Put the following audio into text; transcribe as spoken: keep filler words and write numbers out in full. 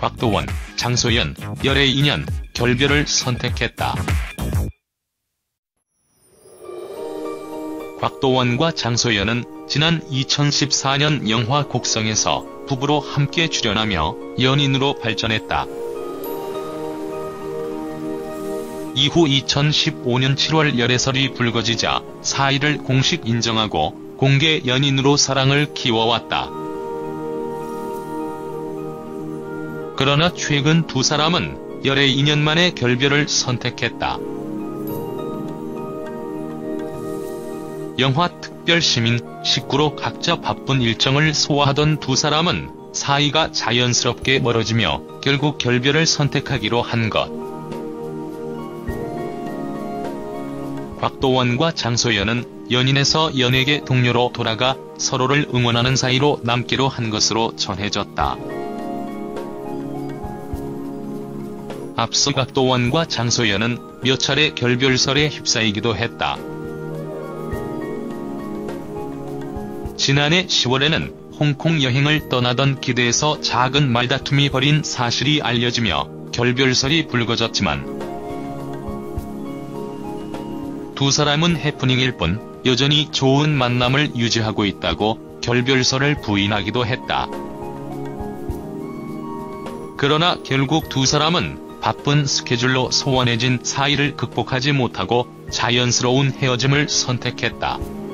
곽도원, 장소연, 열애 인연, 결별을 선택했다. 곽도원과 장소연은 지난 이천십사 년 영화 곡성에서 부부로 함께 출연하며 연인으로 발전했다. 이후 이천십오 년 칠월 열애설이 불거지자 사이를 공식 인정하고 공개 연인으로 사랑을 키워왔다. 그러나 최근 두 사람은 열애 이 년 만에 결별을 선택했다. 영화 특별시민 식구로 각자 바쁜 일정을 소화하던 두 사람은 사이가 자연스럽게 멀어지며 결국 결별을 선택하기로 한 것. 곽도원과 장소연은 연인에서 연예계 동료로 돌아가 서로를 응원하는 사이로 남기로 한 것으로 전해졌다. 앞서 곽도원과 장소연은 몇 차례 결별설에 휩싸이기도 했다. 지난해 시월에는 홍콩 여행을 떠나던 기대에서 작은 말다툼이 벌인 사실이 알려지며 결별설이 불거졌지만 두 사람은 해프닝일 뿐 여전히 좋은 만남을 유지하고 있다고 결별설을 부인하기도 했다. 그러나 결국 두 사람은 바쁜 스케줄로 소원해진 사이를 극복하지 못하고 자연스러운 헤어짐을 선택했다.